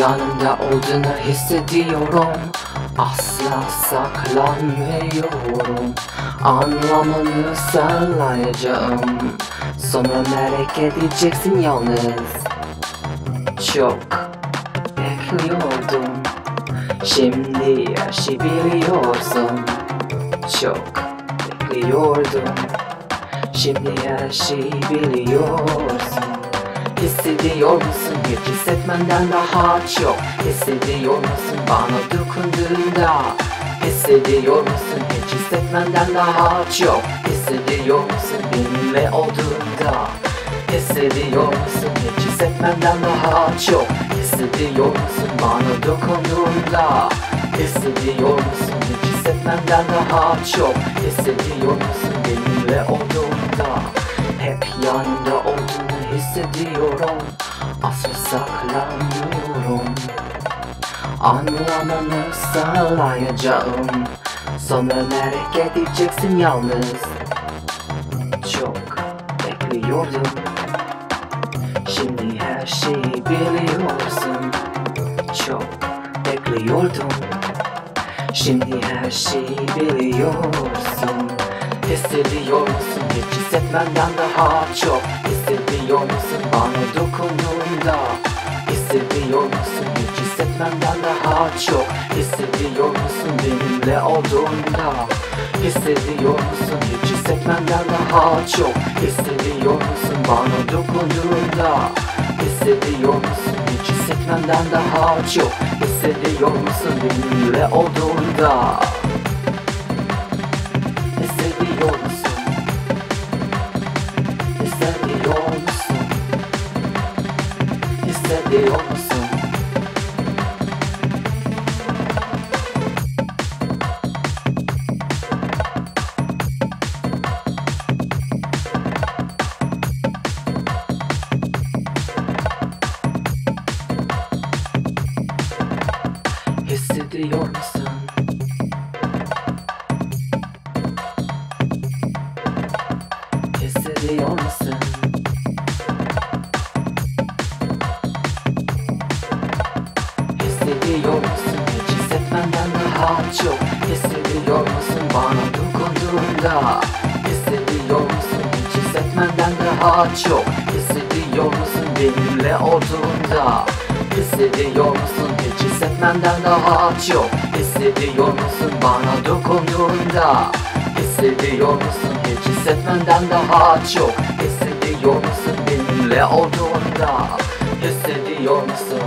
yanımda olduğunu hissediyorum. Asla saklanmıyorum. Anlamanı sağlayacağım. Sonra merak edeceksin yalnız. Çok bekliyordum. Şimdi her şey biliyorsun. Çok bekliyordum. Şimdi her şey biliyorsun. Hissediyor musun hiç hissetmenden daha çok? Hissediyor musun bana dokunduğunda? Hissediyor musun hiç hissetmenden daha çok? Hissediyor musun benimle olduğunda? Hissediyor musun hiç hissetmenden daha çok? Hissediyor musun bana dokunduğunda? Hissediyor musun hiç hissetmenden daha çok? Hissediyor musun benimle olduğunda? Hep yanımda olduğunu hissediyorum. Asla saklanmıyorum. Anlamanı sağlayacağım. Sonra merak edeceksin yalnız. Çok bekliyordum. Şimdi her şeyi biliyorsun. Çok bekliyordum. Şimdi her şeyi biliyorsun. Hissediyor musun hiç hissetmenden daha çok? Hissediyor musun bana dokunduğunda? Hissediyor musun hiç hissetmenden daha çok? Hissediyor musun benimle olduğunda? Hissediyor musun hiç hissetmenden daha çok? Hissediyor musun bana dokunduğunda? Hissediyor musun hiç hissetmenden daha çok? Hissediyor musun benimle olduğunda? Hissediyor musun? Hissediyor musun? Hissediyor musun? Hissediyor musun? Hissediyor musun? Hissediyor musun hiç hissetmenden daha çok? Hissediyor musun bana dokunduğunda? Hissediyor musun hiç hissetmenden daha çok? Hissediyor musun benimle olduğunda? Hissediyor musun hiç hissetmenden daha çok? Hissediyor musun bana dokunduğunda? Hissediyor musun hiç hissetmenden daha çok? Hissediyor musun benimle olduğunda? Hissediyor musun?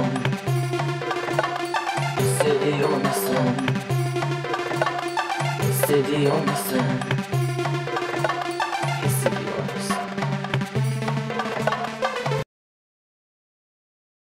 Hissediyor musun? Hissediyor musun?